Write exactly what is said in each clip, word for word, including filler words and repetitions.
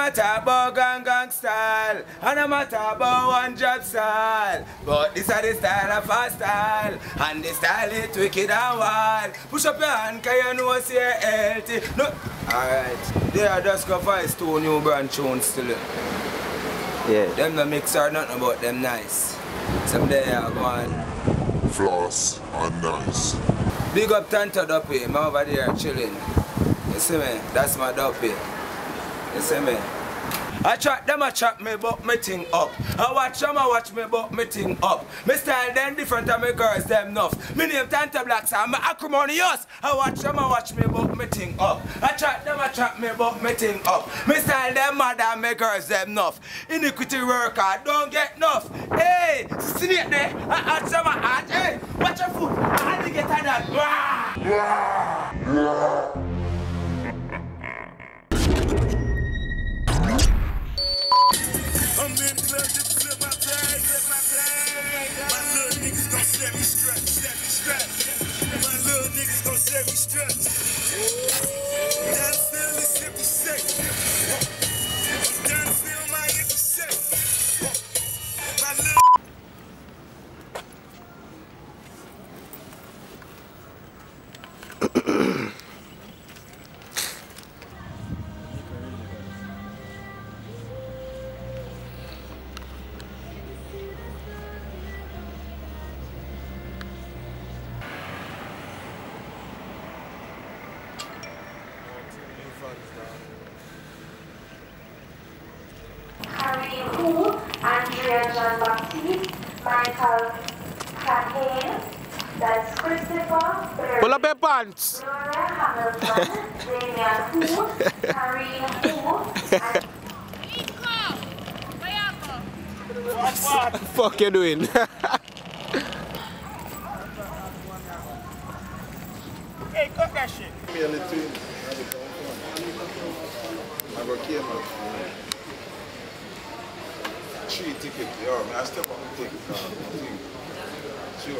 a talk about gang gang style, and I'm a talk about one job style. But this is the style of our style, and the style is wicked and wild. Push up your hand, cause you know it's you're healthy. No. Alright, they are just go for two new brand tunes still. Yeah. Them the mix are nothing about them nice. Some day are going. Floss and nice. Big up Tanta Duppy, I'm over there chilling. You see me? That's my Duppy. You see me? I chat them, I chat me, but me thing up. I watch them, I watch me, but me thing up. Me style them different and me girls them enough. Me name Tanta Blacks and me acrimonious. I watch them, I watch me, but me thing up. I chat them, I chat me, but me thing up. Me style them mad and me girls them enough. Iniquity worker, don't get enough. Hey, see it there? I add some, I add, hey, watch your foot. I had to get that. I'm in the club just to flip my tag, flip my tag. My little niggas gon' set me strut, set me strut. My little niggas gon' set me strut. Down still is if you say. Down still my if you say. My little. Harry Hu, Andrea John Baptiste, Michael Kahane, that's Christopher, pull up your pants. Laura Hamilton, Damian Hu, Harry Hu, and What the fuck you doing? Hey, cut that shit. Me a little in. I go came out. Three tickets. Yo, man, I step on the ticket. Sure.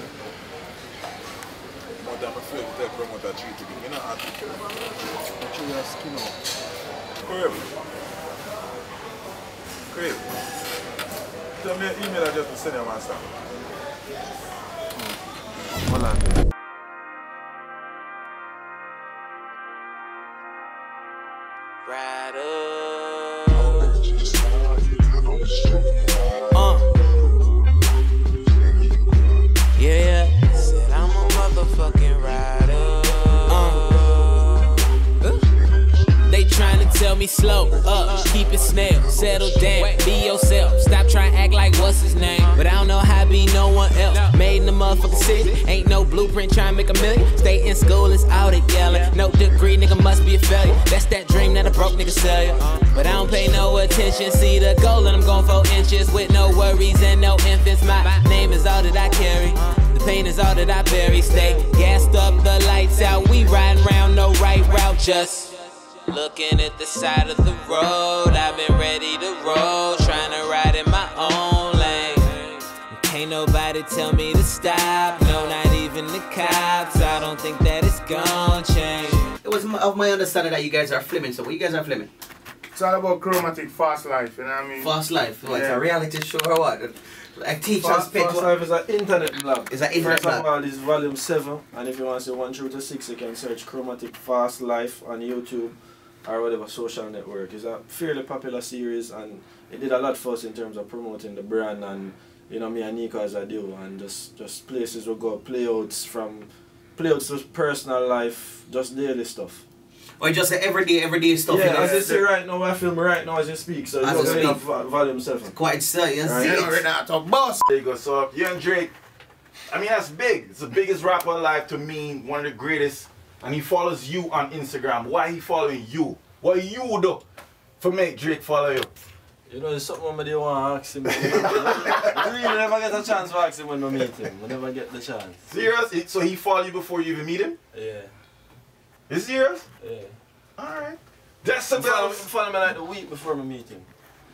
More than my friend tell promoter three tickets. Me not happy. But you are skin out. Crib. Crib. Tell me an email address to send you my stuff. Hold on. Right up. Uh. Yeah, yeah. Said I'm a motherfucking rider. Uh. Uh. They trying to tell me slow up, keep it snail, settle down, be yourself. Stop trying to act like what's his name. But I don't know how to be no one else. Made in the motherfucking city, ain't no blueprint trying to make a million. Stay in school, it's out at yelling. No degree, nigga must be a failure. That's that dream that a broke nigga sell you. But I don't pay no attention, see the goal and I'm going four inches with no worries and no infants. My name is all that I carry. The pain is all that I bury. Stay gassed up, the lights out. We riding round, no right route, just looking at the side of the road. I've been ready to roll, trying to ride in my own lane. Can't nobody tell me to stop, no, not even the cops. I don't think that it's gonna change. It was of my understanding that you guys are filming, so what you guys are filming? It's all about Chromatic Fast Life, you know what I mean? Fast Life, what, Yeah. it's a reality show or what? Like teachers Fast, pet Fast what? Life is an internet blog. It's an internet First of blog. all, this is volume seven, and if you want to see one through to six, you can search Chromatic Fast Life on YouTube or whatever social network. It's a fairly popular series, and it did a lot for us in terms of promoting the brand and, you know, me and Nico as I do, and just just places we go, playouts from playouts to personal life, just daily stuff. Or just say everyday, everyday stuff. Yeah, you know? as you see right now, I film right now as you speak, so As you're you going to speak. have volume seven. Quite so, you Right. see You know, right it. now, to boss. There you go. So, Young Drake, I mean, that's big. It's the biggest rapper alive to me, one of the greatest. And he follows you on Instagram. Why he following you? What you do for make Drake follow you? You know, it's something I want to ask him. I really never get a chance to ask him when we meet him. We never get the chance. Serious? So he follow you before you even meet him? Yeah. You serious? Yeah. Alright. That's I follow, about. follow me like the week before we meet him.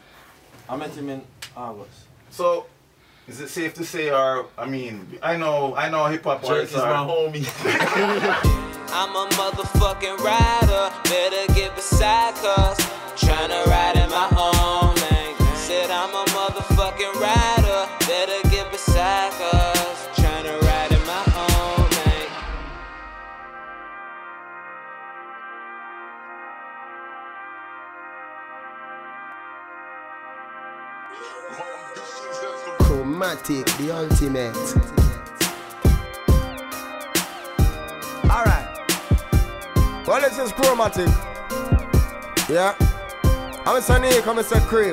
I met him in August. So, is it safe to say, or I mean, I know, I know hip hop Drake artists is my are. homie. I'm a motherfucking rider. Better get beside cuz tryna ride in my own lane. Said I'm a motherfucking rider. Better get beside cuz tryna ride in my own lane. Chromatic, the ultimate. Alright. Well, this is Chromatic. Yeah. I'm a son Nico, I'm a son Crib.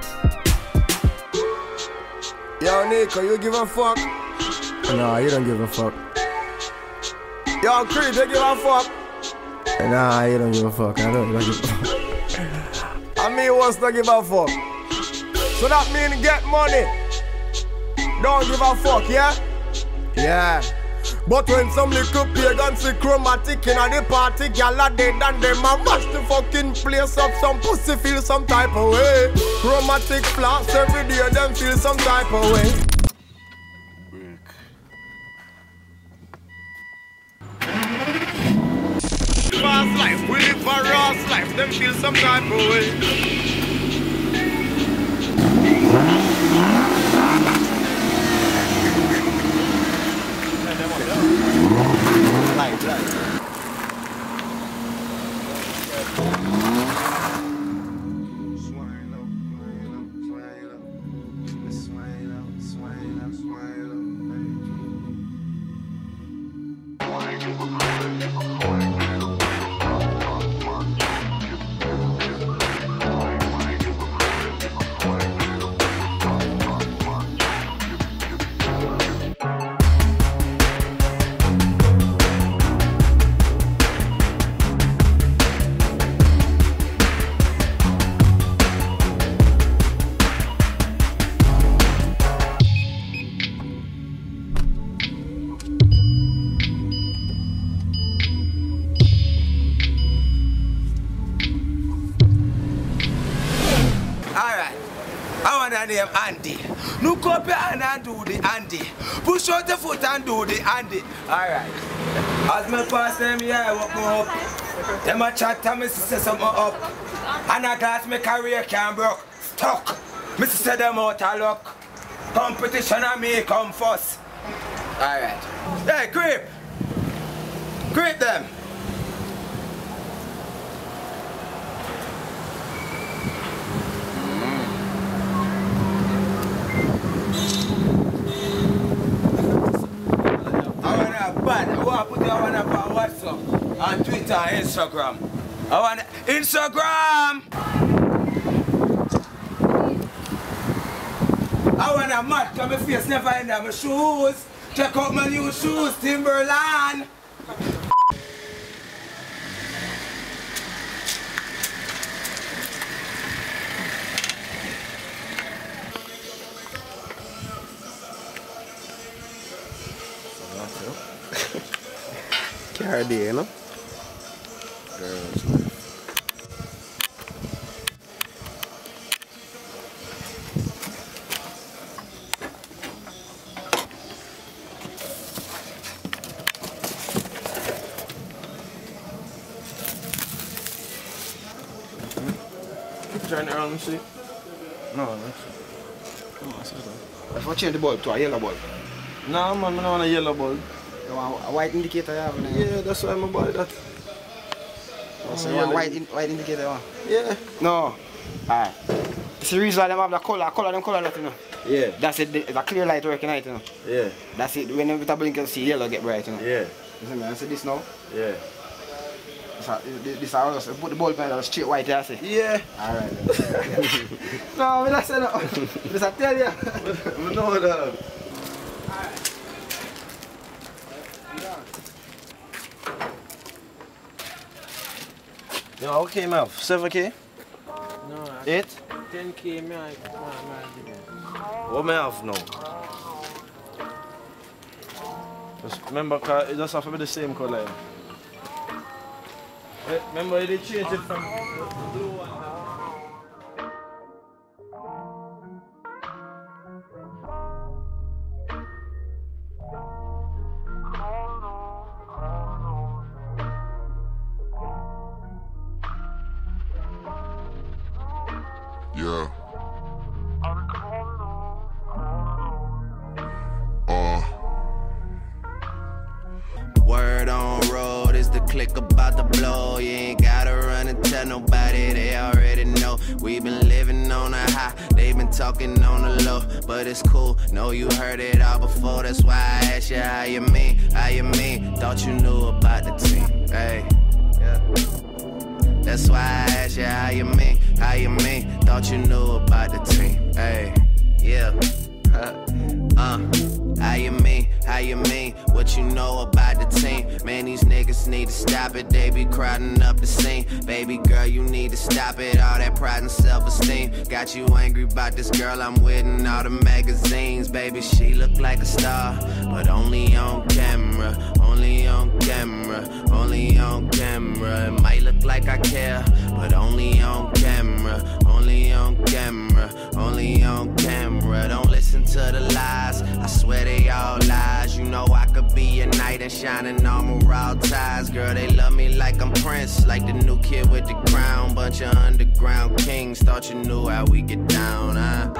Yo, Nico, you give a fuck? Nah, you don't give a fuck. Yo, Crib, you give a fuck? Nah, you don't give a fuck. I don't, don't give a fuck. I mean, what's not give a fuck? So that means get money. Don't give a fuck, yeah? Yeah. But when some little pagan see Chromatic in the party, gyal a dead and them a mash the fucking place up. Some pussy feel some type of way. Chromatic flash every day, them feel some type of way. Fast life, we live a Ross life, them feel some type of way. Light, light. Name Andy. Look up your hand and do the Andy. Push out the foot and do the Andy. Alright. As me pass them here, I walk me up. Them a chat and me say something up. And a glass my career can broke. Stuck. Me say them out of luck. Competition and me come first. Alright. Hey, grip. Grip them. I want to put that one up on WhatsApp, on Twitter, and Instagram. I want Instagram! I want a mat, because my face never in my shoes. Check out my new shoes, Timberland. Cardi, you know? Girls life. Turn it around and see. No, no. Come on, sit down. If I change the bulb to a yellow bulb. Nah, man, I don't want a yellow bulb. You want a white indicator you have? Yeah, that's why I'm about that. So you want a white, in, white indicator? One? Yeah. No. Alright. It's the reason why them have the color, color them color that, you know. Yeah. That's it, it's a clear light working night, you know. Yeah. That's it, when you blink you see yellow get bright, you know. Yeah. You see me, I see this now. Yeah. This, this, this I just put the bulb in and straight white, I see. Yeah. Alright. No, I don't say no. Just I tell you. I know that. Yo, okay, man. seven K? No. eight? ten K, me, I, man, man. What may I have now? Just remember, cause it just have to be the same color. Remember, they changed it from the blue one. Yeah. Uh. Word on road is the click about to blow. You ain't gotta run and tell nobody, they already know. We been living on a high, they been talking on the low. But it's cool, know you heard it all before. That's why I asked you how you mean, how you mean. Thought you knew about the team, hey, yeah. That's why I asked you how you mean, how you mean. Thought you knew about the team, hey, yeah. uh, how you mean, how you mean, what you know about the team. Man, these niggas need to stop it, they be crowding up the scene. Baby girl, you need to stop it, all that pride and self-esteem. Got you angry about this girl I'm with in all the magazines. Baby, she look like a star, but only on camera. Only on camera, only on camera. It might look like I care, but only on camera. Only on camera, only on camera. Don't listen to the lies, I swear they all lies. You know I could be a knight in shining armor, all ties. Girl, they love me like I'm Prince, like the new kid with the crown. Bunch of underground kings, thought you knew how we get down, huh?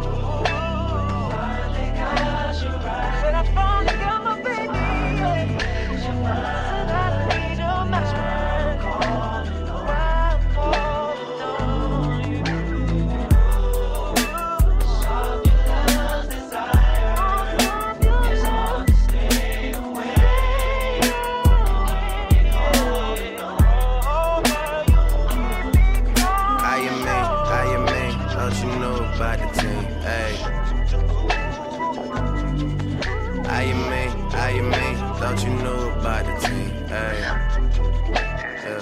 Thought you knew about the team, hey, yeah.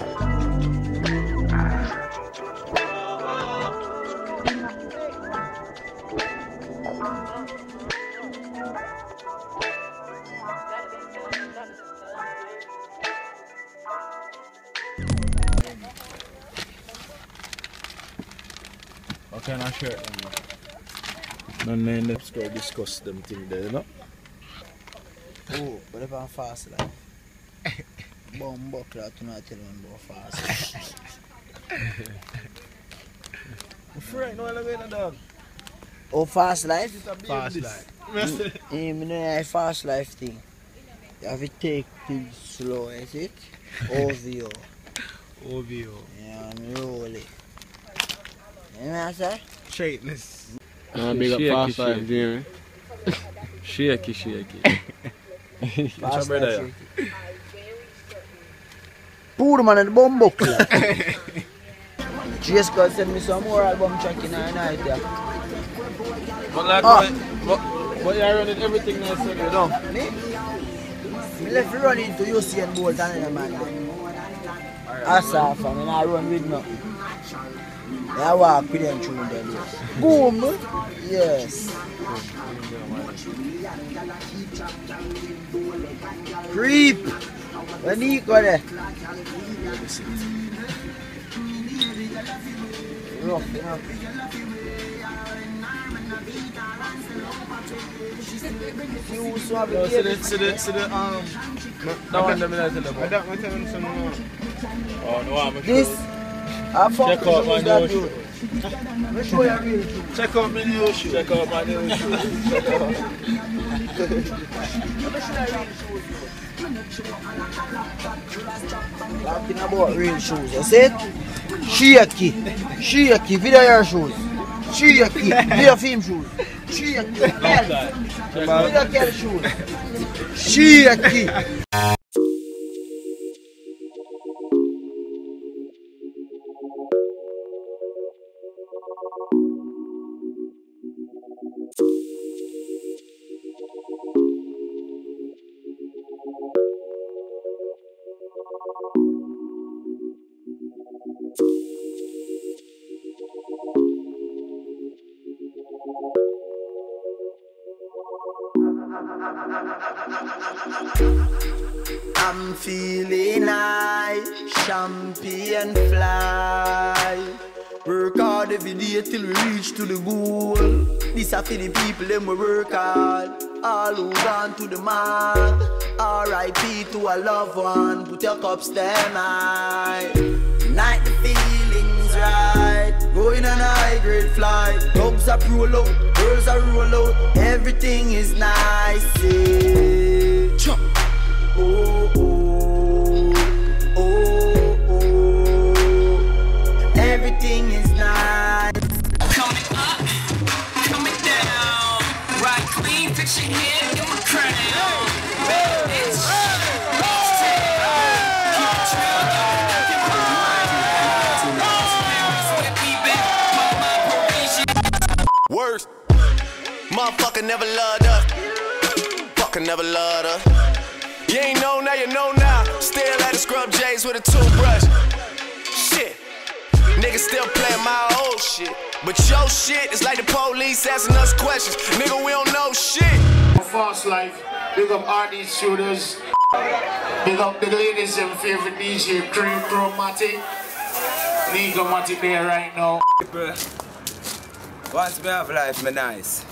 What kind of shirt? No name, let's go discuss them things there, you know? Oh, what about fast life? Bomb buckler to not tell him about fast life. I'm afraid no elevator dog. Oh, fast life? Fast life. You know a fast life thing. You have to take things slow, is it? O V O. O V O. Yeah, and roll it. You know what I say? Straightness. No, big up fast life, Jimmy. Shaky, shaky. Fast life, shaky. Poor man at the bomb buckler. Just got send me some more album track in our night, yeah. But like, ah. but, but you're running everything now, so you know. Me? Me left to run into Usain Bolt and them man. Asa fam, and I run with nothing. I walk with them through the days. Boom! Yes. Creep! When he go there? Rough, enough. You so have no, see the, see the, see the, um, that one them I tell them. I don't want to tell them some more. Oh, no, I'm This, I found check out my new shoe. Let me show you a real shoe. Check out my new shoe. Check out my new shoe. Check out. Let me show you a real shoe. Talking about real shoes, you see it? Shaky, shaky, video your shoes. Shaky, video film shoes. Shaky, video care shoes. Shaky. I'm feeling high, champion fly. Work hard every day till we reach to the goal. This are for the people them we work hard. All who gone to the mark. R I P to a loved one. Put your cups them high. Night the feelings right. Going on a high grade flight. Dogs are roll out, girls are roll out. Everything is nice. Yeah. Chop. Oh, oh, oh, oh. Everything is nice. Coming up, coming down. Right clean, fix your hair, get my crown. It's worse. Motherfucker never loved her. Fucker never loved her. You ain't know now, you know now. Still at the scrub J's with a toothbrush. Shit. Niggas still playing my old shit. But your shit is like the police asking us questions. Nigga, we don't know shit. Fast Life, big up R D shooters. Big up the ladies and favorite D J, Cream Chromatic. Nigamatic there right now. Once me have life, me nice.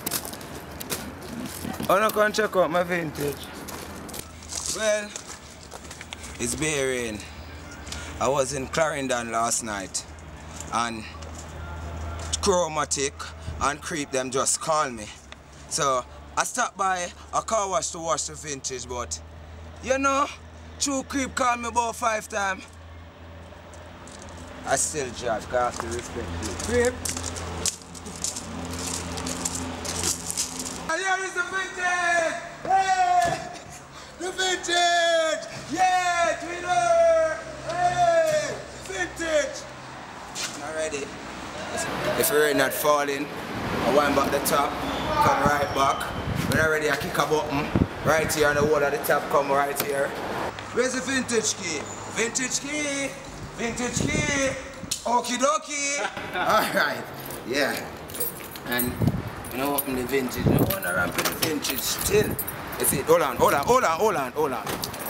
I wanna come check out my vintage. Well, it's bearing. I was in Clarendon last night and Chromatic and Creep them just called me. So I stopped by a car wash to wash the vintage, but you know, True Creep called me about five times. I still judge, cause I have to respect you. Creep. Here is the vintage! Hey! The vintage! Yeah, Twitter! Hey! Vintage! Not ready. If you're not falling, I wind back the top, come right back. When I'm ready, I kick a button. Right here on the wall at the top, come right here. Where's the vintage key? Vintage key! Vintage key! Okie dokie! Alright, yeah. And you know, open the vintage. No one around for the vintage still. You see, hold on, hold on, hold on, hold on, hold on.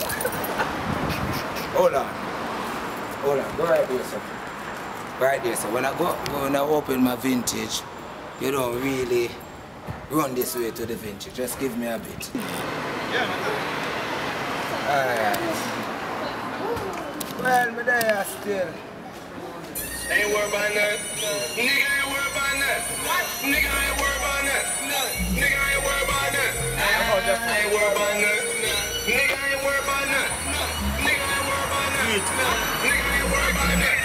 Hold on. Hold on, go right there, sir. Right there, sir. When I go, when I open my vintage, you don't really run this way to the vintage. Just give me a bit. Yeah, alright. Well, me there still. Ain't worried about nothing. Nigga ain't worried about nothing. What? Nigga ain't worried about nothing. Nigga ain't worried about nothing. I ain't worried about nothing. Nigga ain't worried about nothing. Nigga ain't worried about nothing. Nigga ain't worried about nothing.